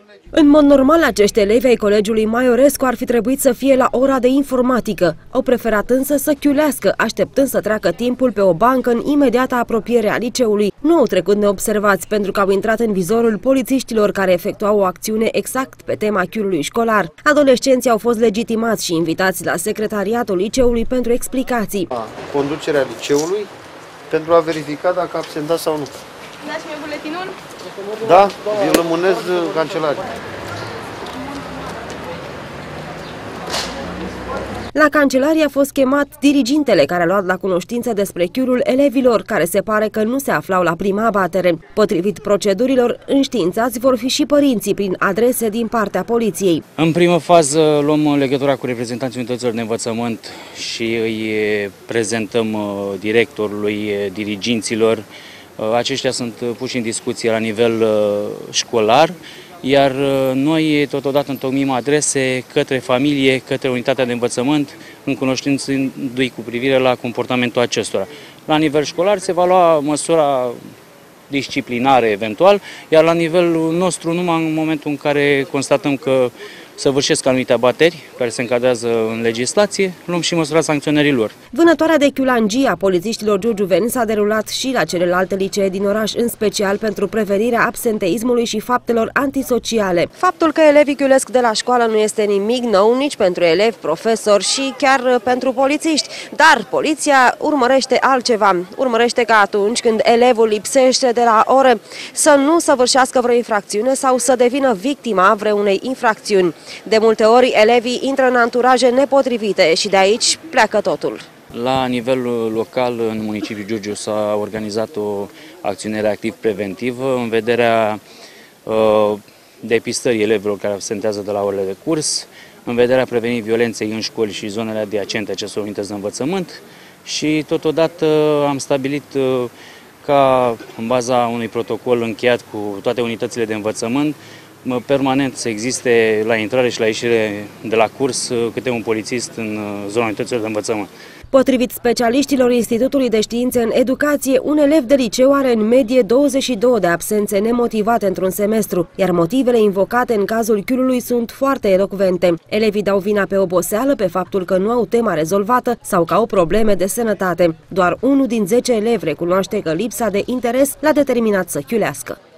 În mod normal, acești elevi ai Colegiului Maiorescu ar fi trebuit să fie la ora de informatică. Au preferat însă să chiulească, așteptând să treacă timpul pe o bancă în imediată apropiere a liceului. Nu au trecut neobservați pentru că au intrat în vizorul polițiștilor care efectuau o acțiune exact pe tema chiulului școlar. Adolescenții au fost legitimați și invitați la secretariatul liceului pentru explicații. Conducerea liceului pentru a verifica dacă absentat sau nu. Dați mie buletinul? Da, eu lămânez cancelarii. La cancelarie a fost chemat dirigintele care a luat la cunoștință despre chiulul elevilor, care se pare că nu se aflau la prima abatere. Potrivit procedurilor, înștiințați vor fi și părinții prin adrese din partea poliției. În primă fază luăm legătura cu reprezentanții unităților de învățământ și îi prezentăm directorului, diriginților. Aceștia sunt puși în discuție la nivel școlar, iar noi totodată întocmim adrese către familie, către unitatea de învățământ, încunoștințându-i cu privire la comportamentul acestora. La nivel școlar se va lua măsura disciplinare eventual, iar la nivelul nostru, numai în momentul în care constatăm că săvârșesc anumite abateri care se încadrează în legislație, luăm și măsura sancționării lor. Vânătoarea de chiulangii a polițiștilor giurgiuveni s-a derulat și la celelalte licee din oraș, în special pentru prevenirea absenteismului și faptelor antisociale. Faptul că elevii chiulesc de la școală nu este nimic nou nici pentru elevi, profesori și chiar pentru polițiști, dar poliția urmărește altceva. Urmărește ca atunci când elevul lipsește de la ore să nu săvârșească vreo infracțiune sau să devină victima vreunei infracțiuni. De multe ori, elevii intră în anturaje nepotrivite și de aici pleacă totul. La nivel local, în municipiul Giurgiu, s-a organizat o acțiune reactiv-preventivă în vederea depistării elevilor care absentează de la orele de curs, în vederea prevenirii violenței în școli și zonele adiacente acestor unități de învățământ și totodată am stabilit ca, în baza unui protocol încheiat cu toate unitățile de învățământ, permanent să existe la intrare și la ieșire de la curs câte un polițist în zona unităților de învățământ. Potrivit specialiștilor Institutului de Științe în Educație, un elev de liceu are în medie 22 de absențe nemotivate într-un semestru, iar motivele invocate în cazul chiulului sunt foarte elocvente. Elevii dau vina pe oboseală, pe faptul că nu au tema rezolvată sau că au probleme de sănătate. Doar 1 din 10 elevi recunoaște că lipsa de interes l-a determinat să chiulească.